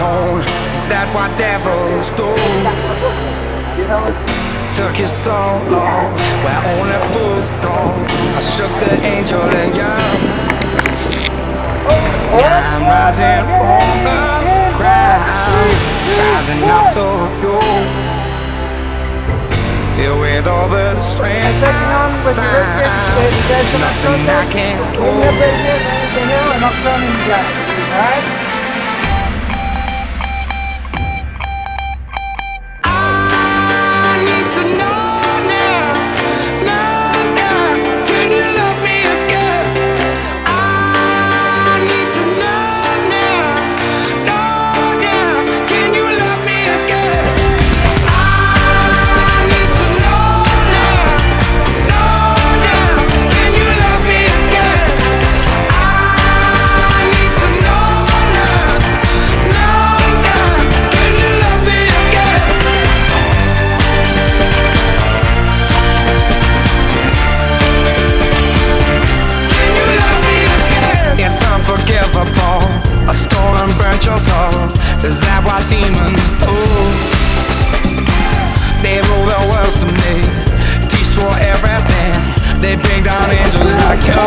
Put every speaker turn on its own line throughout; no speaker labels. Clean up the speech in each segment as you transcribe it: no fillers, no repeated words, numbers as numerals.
tone. Is that what devils do? Took you so long, where only fools go. I shook the angel in you. Now I'm rising from the crowd, rising up to you. Filled with all the strength I found, there's nothing I can't do. A stolen burnt your soul. Is that what demons do? They rule the world to me, destroy everything. They bring down angels like you.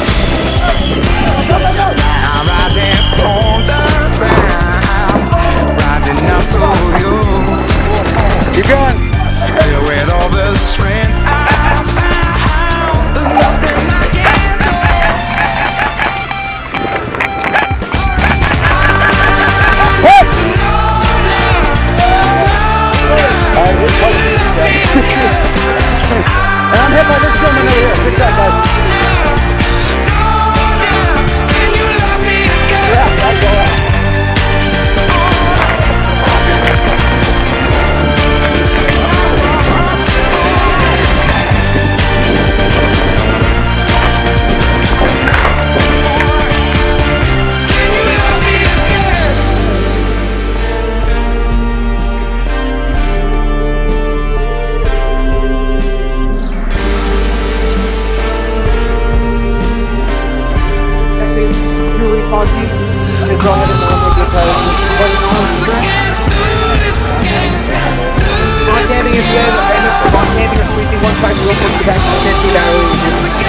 I'm rising from the ground, rising up to you.
Keep going.
Filled with all the strength I found, there's nothing I can't do.
And I'm hit by this gentleman over here. Good job, guys. Yeah, that's all right. Just go ahead and Bond camping is good, and if bond camping or sweeping one side real quick, you guys can see that really